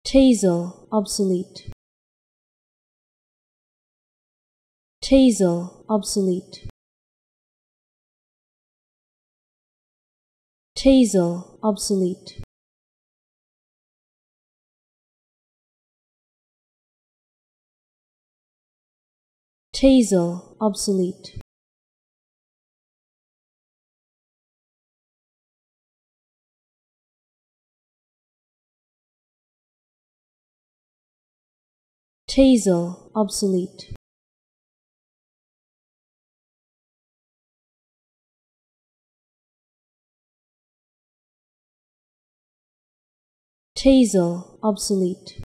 Taser, obsolete. Taser, obsolete. Taser, obsolete. Taser, obsolete. Taser, obsolete. Taser, obsolete.